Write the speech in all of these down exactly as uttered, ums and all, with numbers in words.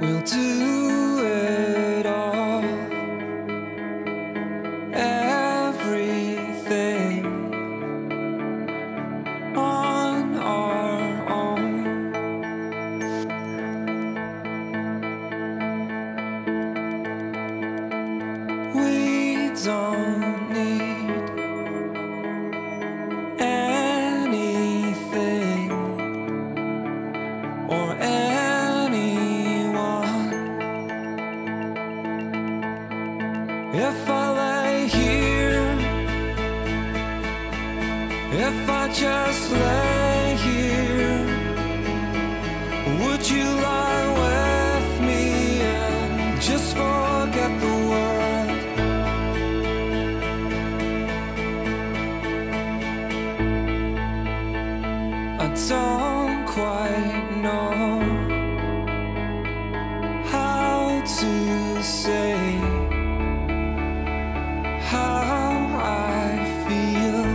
We'll do it all, everything on our own. We don't need anything or anyone. If I lay here, if I just lay here, would you lie with me and just forget the world? I don't quite know how to say how I feel.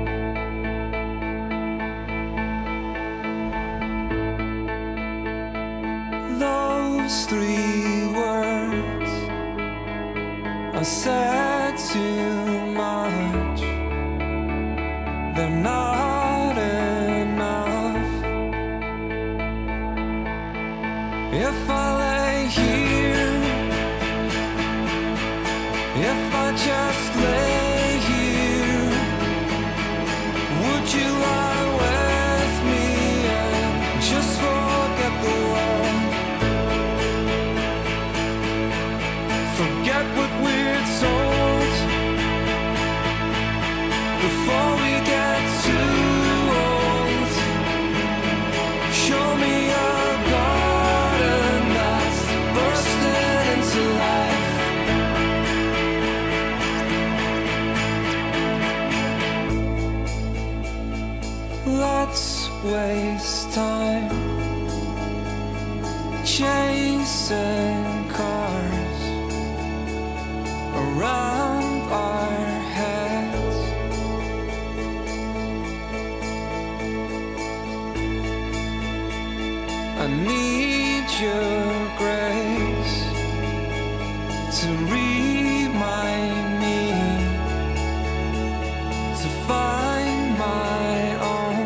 Those three words I said too much. They're not enough. If I lay here, if I just lay here, would you lie with me and just forget the world? Forget what we're told before we get too old. Show me a garden that's bursting into life. Let's waste time chasing cars around our heads. I need your grace to remind me to find my own.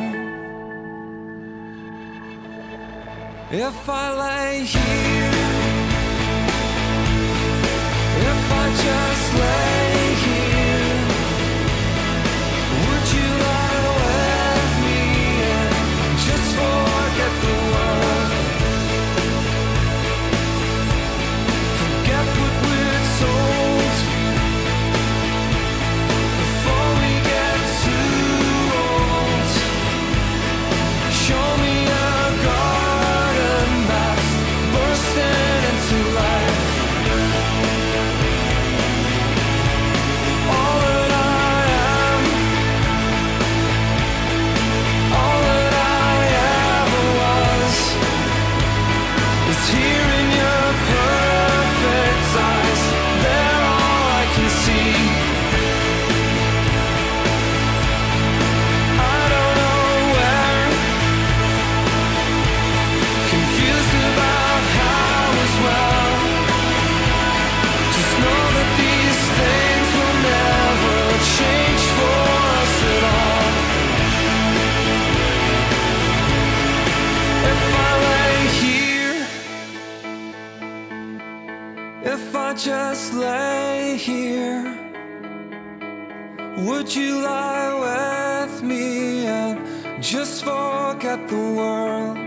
If I lay here, if I just lay here, would you lie with me and just forget the world? Forget what we're told before we get too old. Show me a garden that's bursting into life. All that I am, all that I ever was, is here in your perfect eyes. They're all I can see. I don't know where, confused about how as well. Just know that these things will never change for us at all. If I lay here, if I just lay here, would you lie with me and just forget the world?